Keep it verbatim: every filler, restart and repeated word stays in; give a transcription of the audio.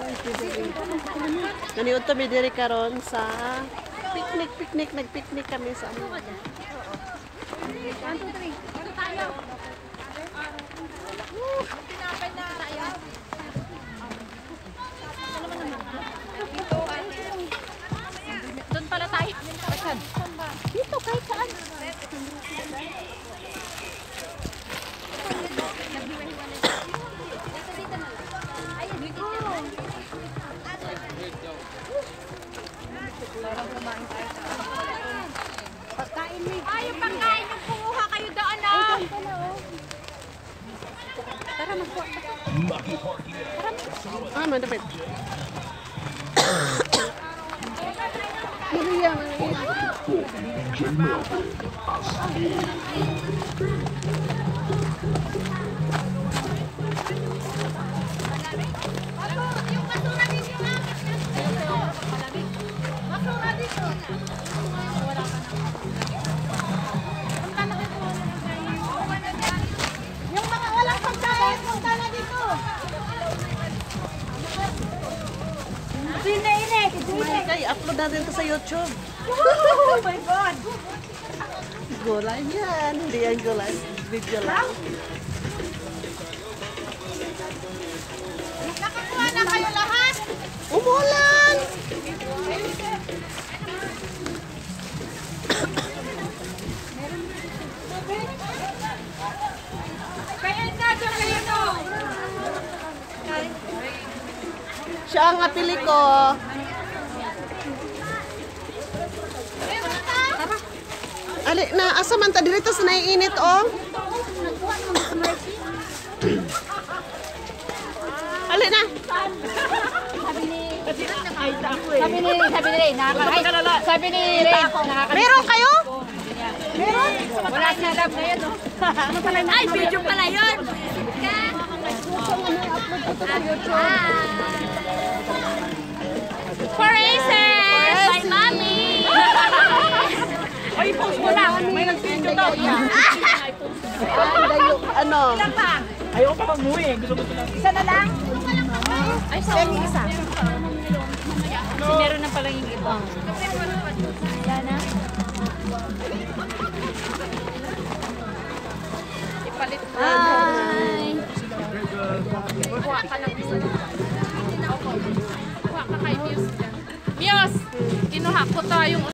Naniud kami diri karon sa picnic, picnic, nag-picnic kami sa ano. one, two, three. Ito tayo. Tinapay na tayo. Doon pala tayo. Dito, kahit saan. Pagkain mo. Ay, yung pagkain yung kumuha kayo doon, ah. Tara, magkuha. Ah, madapit. Maria, Maria. Yung mga walang pagkain, punta na dito. Sine, ine, sine. Kay upload natin to sa YouTube. Oh my God. Gulay yan. Hindi yan gulay. Video lang. Nakakuha na kayo lahat. Umulan! Kaya na, dyan kayo no. Siya ang apili ko. Ali na, asa man ta dito sa naiinit oh. Ali na. Sabi ni Sabi ni Sabi ni Ray, nakaka Sabi ni Ray, nakaka Meron kayo? Meron? Wala siya lab na yun, no? Ay, video pala yun! For races! By Mommy! Ay, post mo na! May nag-video daw! Ano? Ilan pa? Ayaw pa umuwi eh. Gusto gusto lang. Isa na lang? Ay, sa yung isa. Meron na pala yung iba. Yan na. Ipalit mo. Hi! Kuha ka lang isa. Kuha ka kay Muse. Muse! Kinuha ko to yung